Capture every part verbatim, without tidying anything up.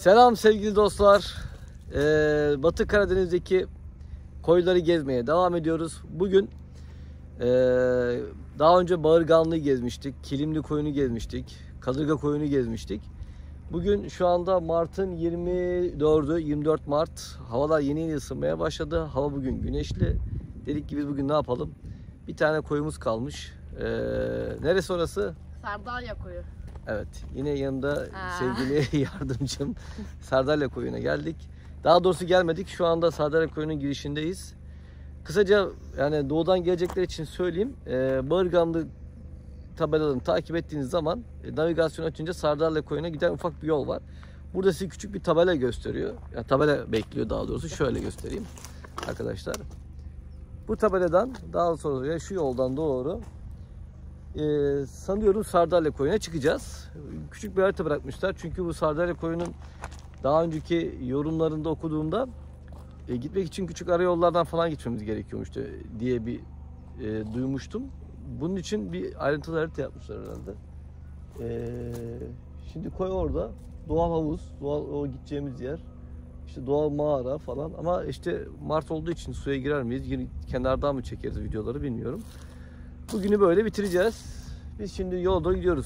Selam sevgili dostlar. Ee, Batı Karadeniz'deki koyları gezmeye devam ediyoruz. Bugün ee, daha önce Bağırganlı'yı gezmiştik, Kilimli Koyun'u gezmiştik, Kadırga Koyun'u gezmiştik. Bugün şu anda Mart'ın yirmi dördü, yirmi dört Mart. Havalar yeni yeni ısınmaya başladı. Hava bugün güneşli. Dedik ki biz bugün ne yapalım? Bir tane koyumuz kalmış. Ee, neresi orası? Sardalya Koyu. Evet, yine yanımda Aa. sevgili yardımcım Sardalya Koyu'na geldik. Daha doğrusu gelmedik. Şu anda Sardalya Koyu'nun girişindeyiz. Kısaca yani doğudan gelecekler için söyleyeyim. Ee, Bağırganlı tabelalarını takip ettiğiniz zaman e, navigasyon açınca Sardalya Koyu'na giden ufak bir yol var. Burada size küçük bir tabela gösteriyor. Yani tabela bekliyor daha doğrusu. Şöyle göstereyim arkadaşlar. Bu tabeladan daha sonra şu yoldan doğru Ee, sanıyorum Sardalya Koyu'na çıkacağız. Küçük bir harita bırakmışlar. Çünkü bu Sardalya Koyu'nun daha önceki yorumlarında okuduğumda e, gitmek için küçük arayollardan falan geçmemiz gerekiyormuş diye bir e, duymuştum. Bunun için bir ayrıntılı harita yapmışlar herhalde. E, şimdi koy orada. Doğal havuz, doğal o gideceğimiz yer. İşte doğal mağara falan. Ama işte Mart olduğu için suya girer miyiz? Yine kenardan mı çekeriz videoları bilmiyorum. Bugünü böyle bitireceğiz. Biz şimdi yola doğru gidiyoruz.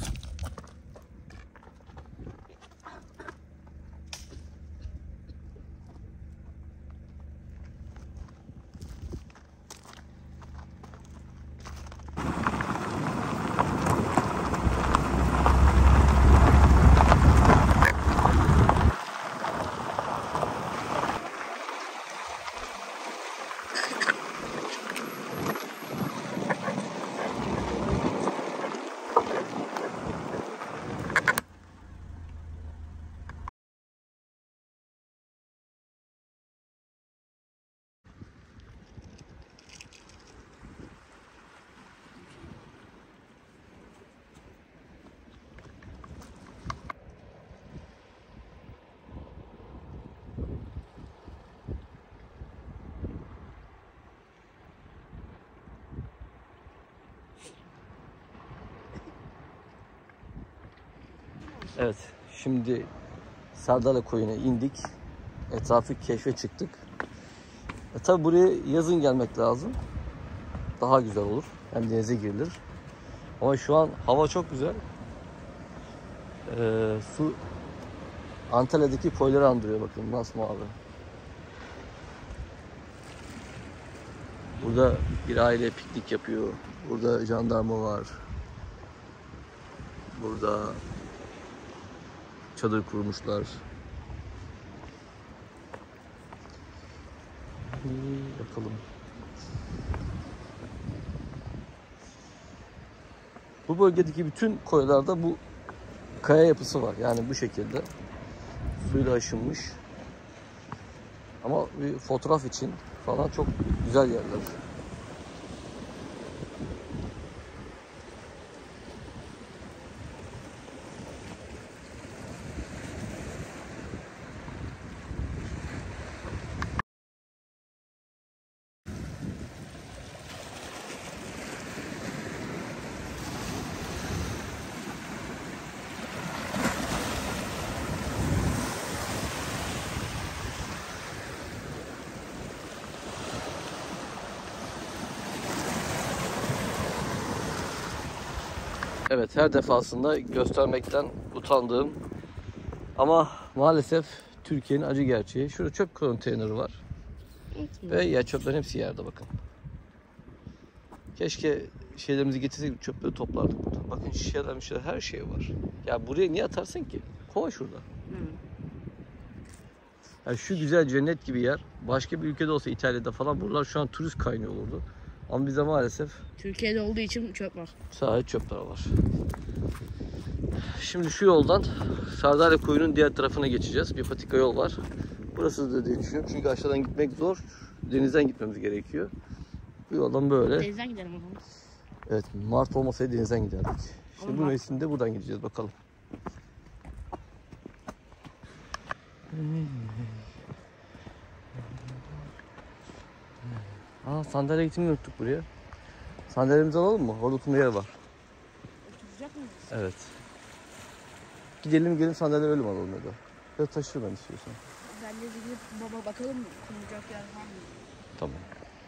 Evet, şimdi Sardalya Koyu'na indik. Etrafı keşfe çıktık. E tabi buraya yazın gelmek lazım. Daha güzel olur. Hem denize girilir. Ama şu an hava çok güzel. Ee, su Antalya'daki koyları andırıyor, bakın masmavi. Burada bir aile piknik yapıyor. Burada jandarma var. Burada çadır kurmuşlar. Bakalım. Bu bölgedeki bütün koylarda bu kaya yapısı var. Yani bu şekilde suyla aşınmış. Ama bir fotoğraf için falan çok güzel yerler. Evet, her defasında göstermekten utandığım ama maalesef Türkiye'nin acı gerçeği. Şurada çöp konteyneri var. Ve ya çöplerin hepsi yerde, bakın. Keşke şeylerimizi getirseydik, çöpleri toplardık burada. Bakın şişeler, şişeler, her şey var. Ya buraya niye atarsın ki? Kova şurada. Yani şu güzel cennet gibi yer. Başka bir ülkede olsa, İtalya'da falan, buralar şu an turist kaynıyor olurdu. Ama bize maalesef Türkiye'de olduğu için çöp var. sadece çöpler var. Şimdi şu yoldan Sardalya Koyu'nun diğer tarafına geçeceğiz. Bir patika yol var. Burası da diye düşünüyorum. Çünkü aşağıdan gitmek zor. Denizden gitmemiz gerekiyor. Bu yoldan böyle. Denizden gidelim o zaman. Evet, Mart olmasaydı denizden giderdik. Şimdi Ama bu mevsimde buradan gideceğiz, bakalım. Aa, sandalye gitmeyi unuttuk buraya. Sandalyemizi alalım mı? Orada oturma yer var. Oturacak mıyız? Evet. Gidelim gelin sandalye öyle mi alalım ya da? Ya taşı ben istiyorsan. Ben de gidip baba bakalım kurulacak yer var mı? Tamam.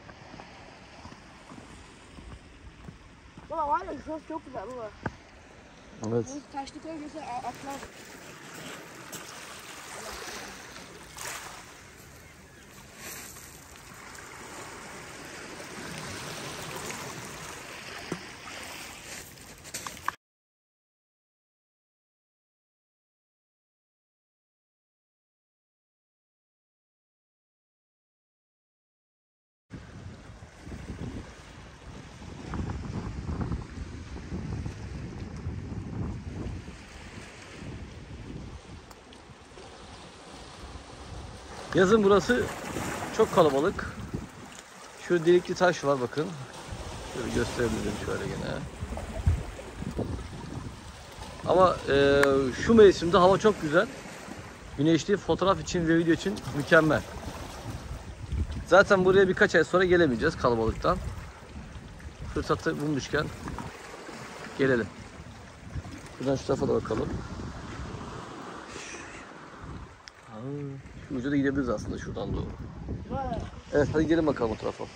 Baba var ya şurası çok güzel baba. Evet. Bu taşlık öncesi atlar. Yazın burası çok kalabalık. Şu delikli taş var bakın. Şöyle gösterebilirim şöyle gene. Ama e, şu mevsimde hava çok güzel. Güneşli, fotoğraf için ve video için mükemmel. Zaten buraya birkaç ay sonra gelemeyeceğiz kalabalıktan. Fırsatı bulmuşken gelelim. Buradan şu tarafa da bakalım. Şu uca da gidebiliriz aslında şuradan doğru. Evet, hadi gelin bakalım o tarafa.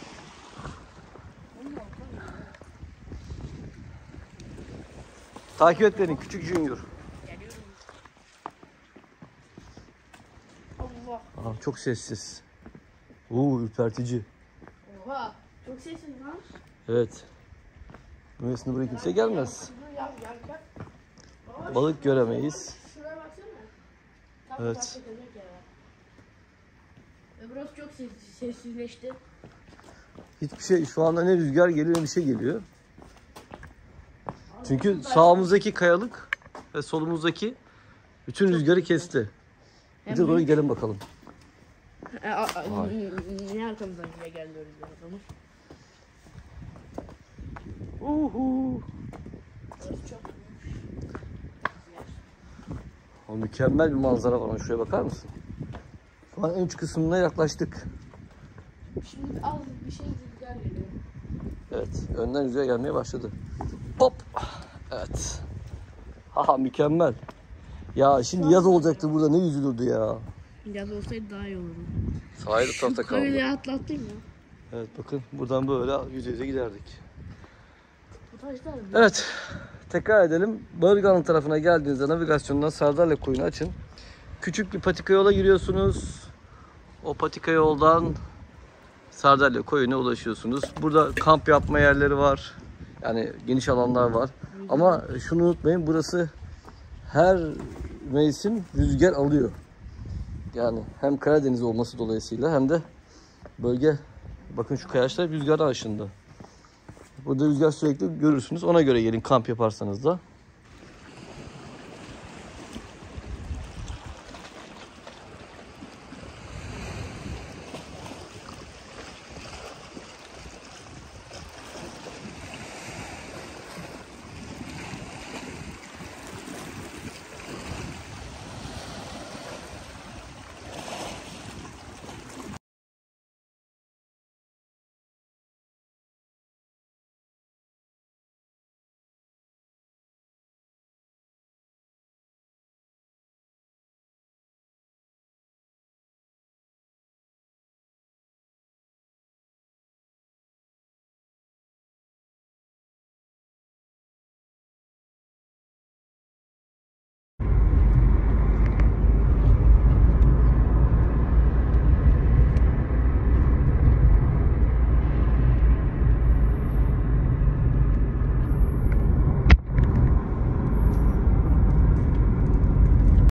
Takip et beni küçük Junior. Geliyorum. Allah. Aa, çok sessiz. Oo, ürpertici. Oha. Çok sessiz lan. Evet. Böylesine buraya kimse gelmez. Dur ya gel bak. Baba, Balık göremeyiz. şuraya baksana. Tam Evet. uzakta kalacak ya. Ve burası çok sessiz, sessizleşti. Hiçbir şey şu anda ne rüzgar geliyor ne bir şey geliyor. Çünkü sağımızdaki kayalık ve solumuzdaki bütün rüzgarı kesti. Bir de doğru gidelim bakalım. E, a, a, Vay. niye arkamızdan niye geliyoruz ya adamı? Uhu. Burası çok O mükemmel bir manzara var. Şuraya bakar mısın? Şu an en uç kısmına yaklaştık. Şimdi az bir şey rüzgar geliyor. Evet, önden rüzgar gelmeye başladı. Hop. Evet. Haha, mükemmel. Ya şimdi yaz olacaktı burada, ne üzülürdü ya. Yaz olsaydı daha iyi olurdu. Sahil tarafta kaldı. Böyle atlattım ya. Evet bakın, buradan böyle yüz yüze giderdik. Bu taşlar mı? Evet, tekrar edelim. Bağırganlı tarafına geldiğinizde navigasyondan Sardalya Koyu'nu açın. Küçük bir patika yola giriyorsunuz. O patika yoldan Sardalya Koyu'na ulaşıyorsunuz. Burada kamp yapma yerleri var. Yani geniş alanlar var. Ama şunu unutmayın, burası her mevsim rüzgar alıyor. Yani hem Karadeniz olması dolayısıyla hem de bölge, bakın şu kayaçlar rüzgardan aşındı. Burada rüzgar sürekli görürsünüz. Ona göre gelin kamp yaparsanız da.